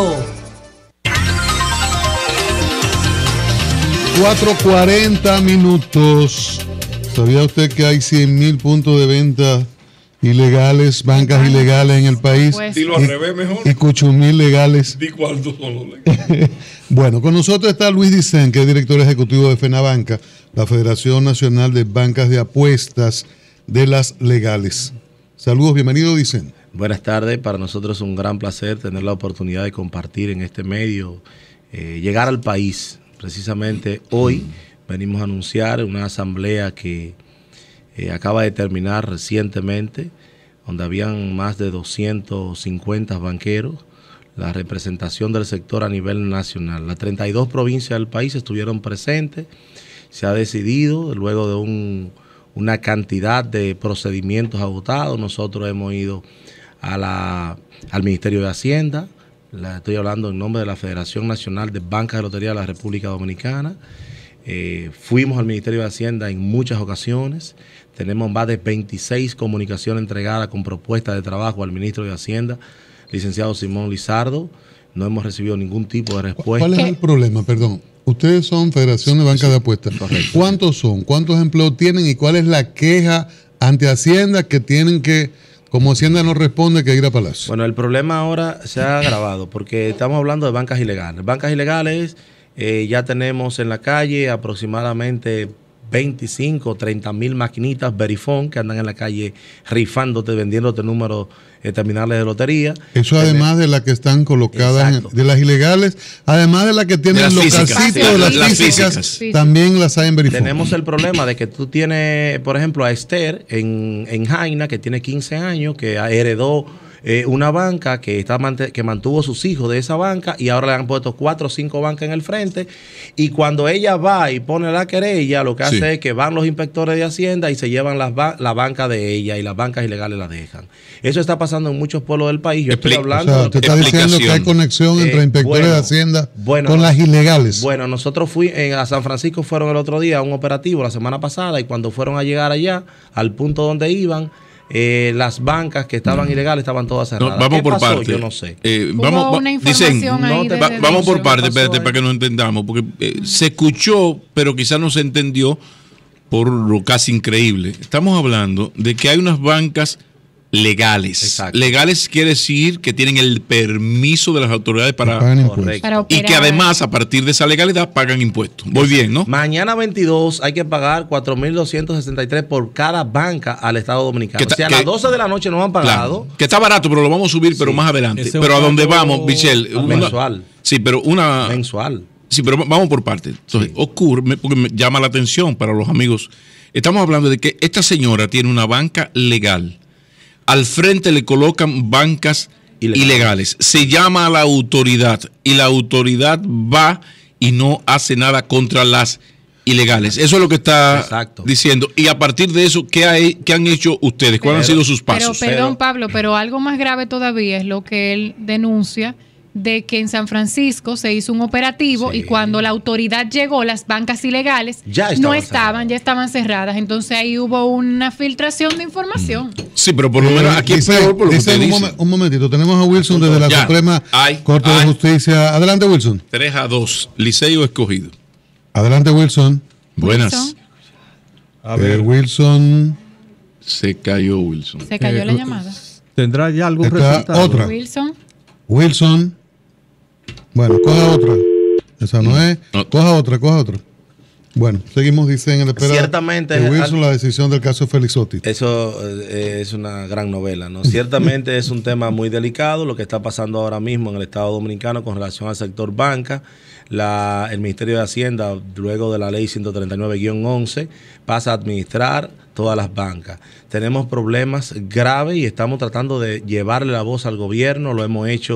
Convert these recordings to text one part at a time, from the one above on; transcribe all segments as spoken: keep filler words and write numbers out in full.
Contacto. cuatro cuarenta minutos. ¿Sabía usted que hay cien mil puntos de venta ilegales, bancas ilegales en el país? Pues, Dilo al revés mejor. Y cuchumil legales. Di cuántos son los Bueno, con nosotros está Luis Dicen, que es director ejecutivo de FENABANCA, la Federación Nacional de Bancas de Apuestas de las Legales. Saludos, bienvenido, Dicen. Buenas tardes, para nosotros es un gran placer tener la oportunidad de compartir en este medio, eh, llegar al país. Precisamente hoy venimos a anunciar una asamblea que eh, acaba de terminar recientemente, donde habían más de doscientos cincuenta banqueros, la representación del sector a nivel nacional. Las treinta y dos provincias del país estuvieron presentes. Se ha decidido, luego de un, una cantidad de procedimientos agotados, nosotros hemos ido a la, al Ministerio de Hacienda. La estoy hablando en nombre de la Federación Nacional de Bancas de Lotería de la República Dominicana. Eh, fuimos al Ministerio de Hacienda en muchas ocasiones. Tenemos más de veintiséis comunicaciones entregadas con propuestas de trabajo al ministro de Hacienda, licenciado Simón Lizardo. No hemos recibido ningún tipo de respuesta. ¿Cuál es el problema? Perdón. Ustedes son Federación de Bancas sí, de Apuestas. Correcto. ¿Cuántos son? ¿Cuántos empleos tienen? ¿Y cuál es la queja ante Hacienda que tienen que, como Hacienda no responde, que ir a Palacio? Bueno, el problema ahora se ha agravado porque estamos hablando de bancas ilegales. Bancas ilegales, eh, ya tenemos en la calle aproximadamente veinticinco o treinta mil maquinitas Verifone que andan en la calle rifándote, vendiéndote números eh, terminales de lotería. Eso además de las que están colocadas, en, de las ilegales, además de las que tienen los localcitos de las, las físicas, físicas, también las hay en Verifone. Tenemos el problema de que tú tienes, por ejemplo, a Esther en, en Jaina, que tiene quince años, que heredó Eh, una banca que está que mantuvo sus hijos de esa banca y ahora le han puesto cuatro o cinco bancas en el frente, y cuando ella va y pone la querella, lo que hace sí. es que van los inspectores de Hacienda y se llevan las ba la banca de ella y las bancas ilegales la dejan. Eso está pasando en muchos pueblos del país. Yo estoy hablando. O sea, usted está diciendo que hay conexión entre eh, inspectores bueno, de Hacienda bueno, con las ilegales. Bueno, nosotros fuimos a San Francisco, fueron el otro día a un operativo la semana pasada, y cuando fueron a llegar allá al punto donde iban, Eh, las bancas que estaban ilegales estaban todas cerradas. No, vamos por pasó? parte. Yo no sé. Eh, vamos, una dicen, no te, va, vamos por parte, espérate, para que nos entendamos, porque eh, se escuchó, pero quizás no se entendió por lo casi increíble. Estamos hablando de que hay unas bancas legales. Exacto. Legales quiere decir que tienen el permiso de las autoridades para, para y que además a partir de esa legalidad pagan impuestos. Muy bien, ¿no? Mañana veintidós hay que pagar cuatro mil doscientos sesenta y tres por cada banca al Estado Dominicano. Ta, o sea, que, a las doce de la noche no han pagado. Claro, que está barato, pero lo vamos a subir, pero sí. más adelante. Ese pero a donde vamos, Michelle. Una, mensual. Sí, pero una... Mensual. Sí, pero vamos por partes. Entonces, sí. ocurre, porque me llama la atención para los amigos. Estamos hablando de que esta señora tiene una banca legal. Al frente le colocan bancas ilegales. ilegales. Se llama a la autoridad y la autoridad va y no hace nada contra las ilegales. Eso es lo que está Exacto. diciendo. Y a partir de eso, ¿qué, hay, qué han hecho ustedes? ¿Cuáles han sido sus pasos? Pero, perdón, Pablo, pero algo más grave todavía es lo que él denuncia, de que en San Francisco se hizo un operativo sí. y cuando la autoridad llegó, las bancas ilegales ya estaban no estaban, cerradas. ya estaban cerradas. Entonces ahí hubo una filtración de información. Sí, pero por lo menos aquí es peor por lo que usted un, dice. Mom un momentito, tenemos a Wilson desde la ya. Suprema ay, Corte ay. de Justicia. Adelante, Wilson. tres a dos, Liceo escogido. Adelante, Wilson. Buenas. Wilson. A ver, eh, Wilson. Se cayó Wilson. Se cayó eh, la llamada. ¿Tendrá ya algún Está resultado? Otra. Wilson. Wilson. Bueno, coja otra. Esa no es. No. Coja otra, coja otra. Bueno, seguimos, dicen, en la espera Ciertamente, de Wilson, la decisión del caso Felixotti. Eso eh, es una gran novela, ¿no? Ciertamente es un tema muy delicado lo que está pasando ahora mismo en el Estado Dominicano con relación al sector banca. La, el Ministerio de Hacienda, luego de la ley ciento treinta y nueve guión once, pasa a administrar todas las bancas. Tenemos problemas graves y estamos tratando de llevarle la voz al gobierno, lo hemos hecho.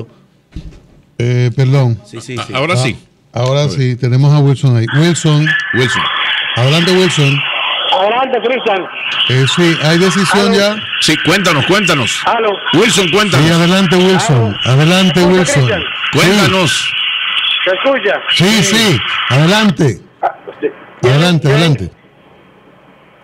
Eh, perdón. Sí, sí, sí. Ahora ah, sí. Ahora sí, tenemos a Wilson ahí. Wilson. Wilson. Adelante, Wilson. Adelante, Cristian. Eh, sí, ¿hay decisión ¿Aló? ya? Sí, cuéntanos, cuéntanos. ¿Aló? Wilson, cuéntanos. Sí, adelante, Wilson. ¿Aló? Adelante, Wilson. Cristian? Cuéntanos. ¿Se escucha? Sí, sí, sí. Adelante. Ah, sí. Adelante, ¿Quién, adelante.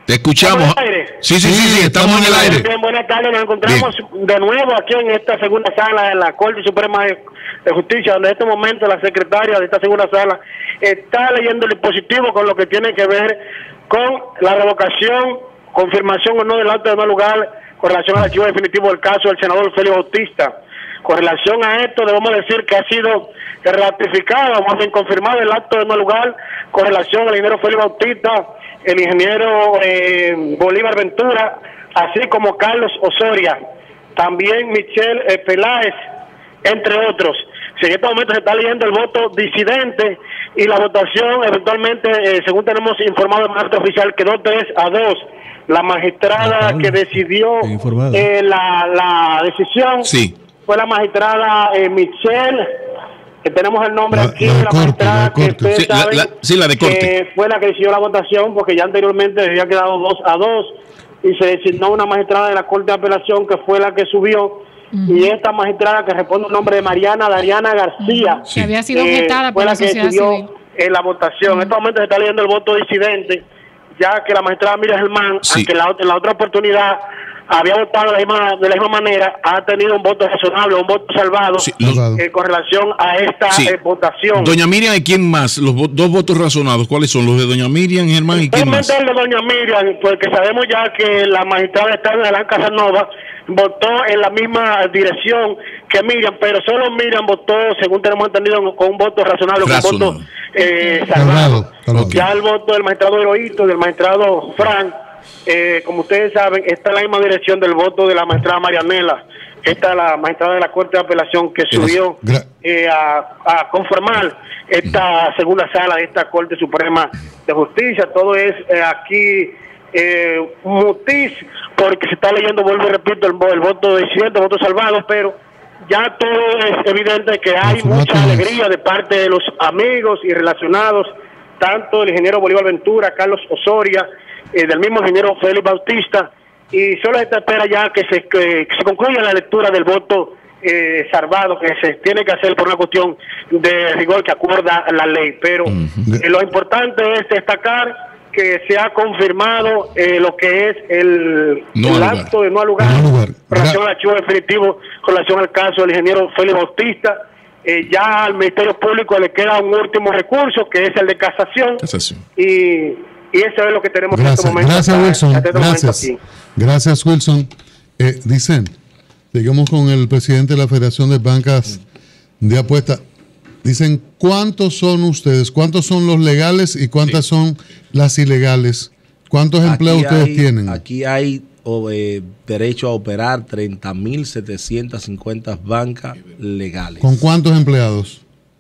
Te escuchamos. Sí, sí, sí, sí, estamos en el aire. Bien, buenas tardes, nos encontramos bien. de nuevo aquí en esta segunda sala de la Corte Suprema de, de Justicia, donde en este momento la secretaria de esta segunda sala está leyendo el dispositivo con lo que tiene que ver con la revocación, confirmación o no del acto de no lugar con relación al archivo definitivo del caso del senador Félix Bautista. Con relación a esto, debemos decir que ha sido ratificado, más bien confirmado el acto de no lugar con relación al ingeniero Félix Bautista, el ingeniero eh, Bolívar Ventura, así como Carlos Osoria, también Michelle eh, Peláez, entre otros. Si en este momento se está leyendo el voto disidente y la votación eventualmente, eh, según tenemos informado en acto oficial, quedó tres a dos. La magistrada ah, que decidió eh, la, la decisión sí. fue la magistrada eh, Michelle, que tenemos el nombre la, aquí, la, la corte, magistrada la que ustedes sí, saben, la, la, sí, la de corte. que fue la que decidió la votación, porque ya anteriormente había quedado dos a dos y se designó una magistrada de la Corte de Apelación que fue la que subió. Uh-huh. Y esta magistrada que responde el nombre de Mariana Dariana García, uh-huh. sí. que había sido objetada eh, por la sociedad civil en la votación. Uh-huh. En este momento se está leyendo el voto disidente, ya que la magistrada Miriam Germán, sí. aunque la, en la otra oportunidad había votado de la misma, de la misma manera, ha tenido un voto razonable, un voto salvado sí, los, eh, con relación a esta sí. eh, votación. Doña Miriam, ¿y quién más? Los vo dos votos razonados, ¿cuáles son? ¿Los de doña Miriam, Germán, y quién más? El de doña Miriam, porque sabemos ya que la magistrada está en Alan Casanova, votó en la misma dirección que Miriam, pero solo Miriam votó, según tenemos entendido, con un voto razonable, razonable. con un voto eh, salvado. Okay. Ya el voto del magistrado Heroíto, del magistrado Frank, eh, como ustedes saben, está en la misma dirección del voto de la magistrada Marianela. Esta es la magistrada de la Corte de Apelación que subió eh, a, a conformar esta segunda sala de esta Corte Suprema de Justicia. Todo es eh, aquí eh, mutis, porque se está leyendo, vuelvo y repito, el, el voto disidente, el voto salvado, pero ya todo es evidente que hay mucha alegría de parte de los amigos y relacionados, tanto del ingeniero Bolívar Ventura, Carlos Osoria, eh, del mismo ingeniero Félix Bautista, y solo se espera ya que se, que, que se concluya la lectura del voto eh, salvado, que se tiene que hacer por una cuestión de rigor que acuerda la ley. Pero uh-huh. eh, lo importante es destacar que se ha confirmado eh, lo que es el, no el acto de no lugar con relación al archivo definitivo, con relación al caso del ingeniero Félix Bautista. Eh, ya al Ministerio Público le queda un último recurso, que es el de casación. casación. Y, y eso es lo que tenemos gracias, en este momento. Gracias, hasta, Wilson. hasta este gracias. momento aquí. Gracias, Wilson. Eh, dicen, seguimos con el presidente de la Federación de Bancas de Apuestas. Dicen, ¿cuántos son ustedes? ¿Cuántos son los legales y cuántas sí. son las ilegales? ¿Cuántos aquí empleos hay, ustedes tienen? Aquí hay o, eh, derecho a operar treinta mil setecientas cincuenta bancas legales. ¿Con cuántos empleados?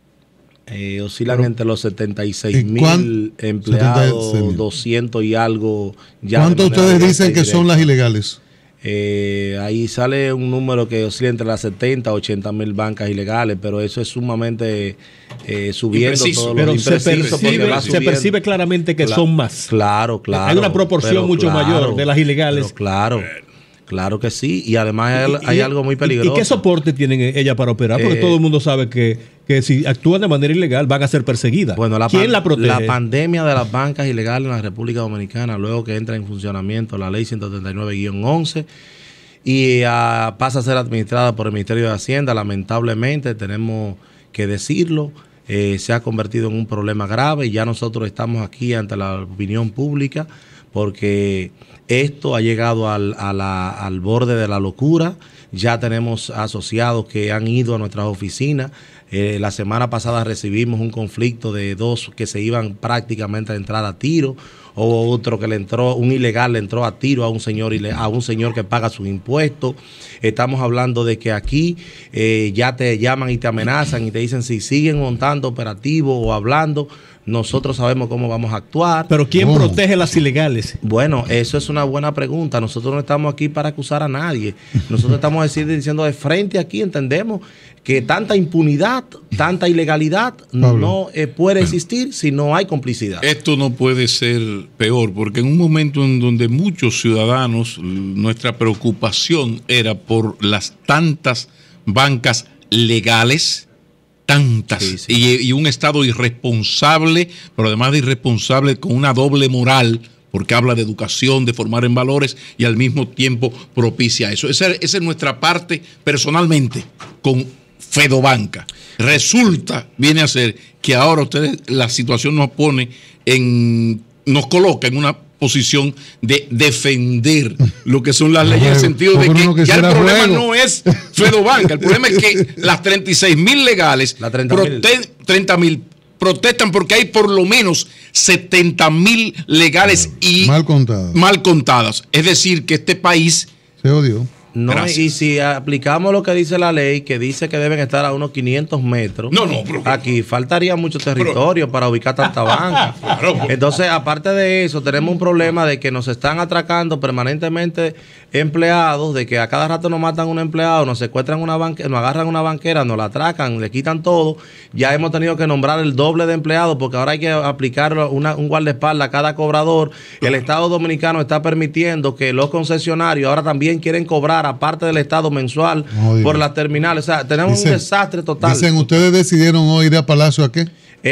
Eh, oscilan Pero, entre los setenta y seis mil empleados, setenta y seis mil. doscientos y algo. Ya ¿Cuántos ustedes dicen que directa. son las ilegales? Eh, ahí sale un número que oscila entre las setenta a ochenta mil bancas ilegales, pero eso es sumamente eh, subiendo todo pero se percibe, se percibe claramente que claro, son más. Claro, claro. Hay una proporción mucho claro, mayor de las ilegales. Pero claro. Claro que sí, y además hay, hay y, algo muy peligroso. ¿Y qué soporte tienen ellas para operar? Porque eh, todo el mundo sabe que, que si actúan de manera ilegal van a ser perseguidas. Bueno, la ¿Quién la protege? La pandemia de las bancas ilegales en la República Dominicana, luego que entra en funcionamiento la ley ciento treinta y nueve guión once y uh, pasa a ser administrada por el Ministerio de Hacienda, lamentablemente tenemos que decirlo, eh, se ha convertido en un problema grave y ya nosotros estamos aquí ante la opinión pública porque esto ha llegado al, a la, al borde de la locura. Ya tenemos asociados que han ido a nuestras oficinas. Eh, la semana pasada recibimos un conflicto de dos que se iban prácticamente a entrar a tiro, o otro que le entró, un ilegal le entró a tiro a un señor, a un señor que paga sus impuestos. Estamos hablando de que aquí eh, ya te llaman y te amenazan y te dicen si siguen montando operativos o hablando, nosotros sabemos cómo vamos a actuar. Pero ¿quién oh. protege las ilegales? Bueno, eso es una buena pregunta. Nosotros no estamos aquí para acusar a nadie. Nosotros estamos decir, diciendo de frente aquí, entendemos que tanta impunidad, tanta ilegalidad Pablo. no eh, puede existir si no hay complicidad. Esto no puede ser peor, porque en un momento en donde muchos ciudadanos, nuestra preocupación era por las tantas bancas legales, tantas, sí, sí. Y, y un Estado irresponsable, pero además de irresponsable con una doble moral, porque habla de educación, de formar en valores y al mismo tiempo propicia eso. Esa, esa es nuestra parte personalmente con Fedobanca. Resulta, viene a ser que ahora ustedes, la situación nos pone en, nos coloca en una posición de defender lo que son las leyes, en el sentido de que, que ya el problema juego. no es Fedobanca, el problema es que las treinta y seis mil legales, treinta mil protestan porque hay por lo menos setenta mil legales y mal contadas. mal contadas. Es decir, que este país se odió. No, Gracias. Y si aplicamos lo que dice la ley, que dice que deben estar a unos quinientos metros, no, no, pero, aquí faltaría mucho territorio pero, para ubicar tanta banca. Entonces, aparte de eso, tenemos un problema de que nos están atracando permanentemente empleados, de que a cada rato nos matan un empleado, nos secuestran una banquera, nos agarran una banquera, nos la atracan, le quitan todo. Ya hemos tenido que nombrar el doble de empleados porque ahora hay que aplicar una, un guardaespaldas a cada cobrador. El Estado Dominicano está permitiendo que los concesionarios ahora también quieren cobrar aparte del Estado mensual no, por las terminales. O sea, tenemos dicen, un desastre total. Dicen, ¿ustedes decidieron hoy ir a Palacio a qué?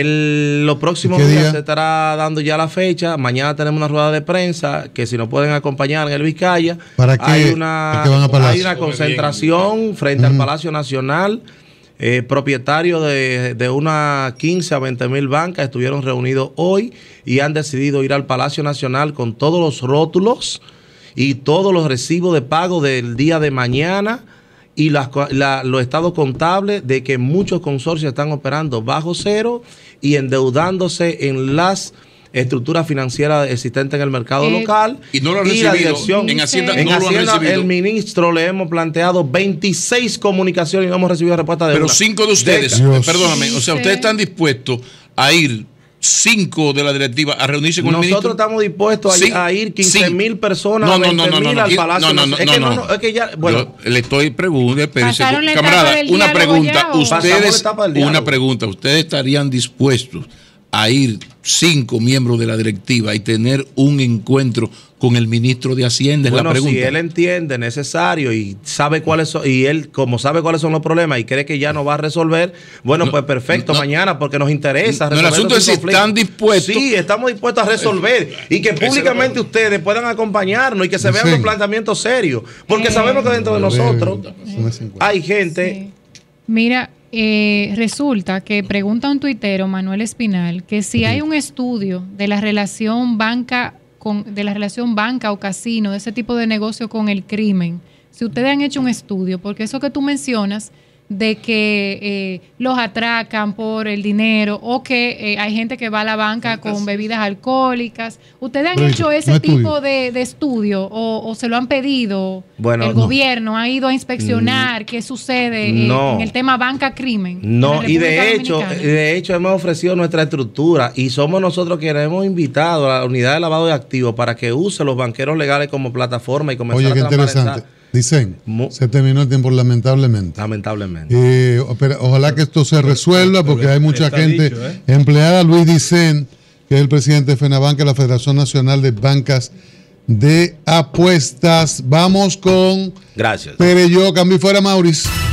El, los próximos días día? se estará dando ya la fecha. Mañana tenemos una rueda de prensa que si nos pueden acompañar en el Vizcaya. ¿Para qué? Hay una, van a hay una concentración frente uh-huh. al Palacio Nacional. Eh, propietarios de, de unas quince a veinte mil bancas estuvieron reunidos hoy y han decidido ir al Palacio Nacional con todos los rótulos y todos los recibos de pago del día de mañana y las, la, los estados contables de que muchos consorcios están operando bajo cero y endeudándose en las estructuras financieras existentes en el mercado eh, local. Y no lo han recibido. La dirección, en Hacienda, en no Hacienda, lo han recibido. El ministro le hemos planteado veintiséis comunicaciones y no hemos recibido respuesta de Pero una. cinco de ustedes, Dios. perdóname, o sea, ustedes están dispuestos a ir cinco de la directiva a reunirse con Nosotros el ministro. Nosotros estamos dispuestos a, sí, a ir quince mil sí. personas, no, no, no, no, no, no, al Palacio. No, no, no, es no, que no, no, es que ya, bueno, yo le estoy preguntando, camarada, una pregunta, ya, ustedes, una pregunta, ustedes estarían dispuestos a ir cinco miembros de la directiva y tener un encuentro con el ministro de Hacienda, es bueno, la pregunta. Si él entiende necesario y sabe cuáles son, y él como sabe cuáles son los problemas y cree que ya no va a resolver, bueno, no, pues perfecto, no, mañana, porque nos interesa resolver. No, el asunto es si están dispuestos. Sí, estamos dispuestos a resolver y que públicamente ustedes puedan acompañarnos y que se vean los planteamientos serios, porque eh, sabemos que dentro de nosotros eh, hay gente. Sí. Mira, Eh, resulta que pregunta un tuitero, Manuel Espinal, que si hay un estudio de la relación banca con, de la relación banca o casino, de ese tipo de negocio con el crimen, si ustedes han hecho un estudio, porque eso que tú mencionas de que eh, los atracan por el dinero o que eh, hay gente que va a la banca con bebidas alcohólicas. ¿Ustedes han Pero hecho ese no tipo de, de estudio o, o se lo han pedido? Bueno, el no. gobierno ha ido a inspeccionar mm, qué sucede no. en el tema banca-crimen. No, y de hecho, de hecho hemos ofrecido nuestra estructura y somos nosotros quienes hemos invitado a la unidad de lavado de activos para que use los banqueros legales como plataforma y comenzar Oye, qué a interesante. Dicen, se terminó el tiempo lamentablemente. Lamentablemente. Eh, pero ojalá que esto se resuelva porque hay mucha gente dicho, ¿eh? empleada. Luis Dicen, que es el presidente de FENABANCA, la Federación Nacional de Bancas de Apuestas. Vamos con Gracias. Pereyó, cambio fuera Maurice.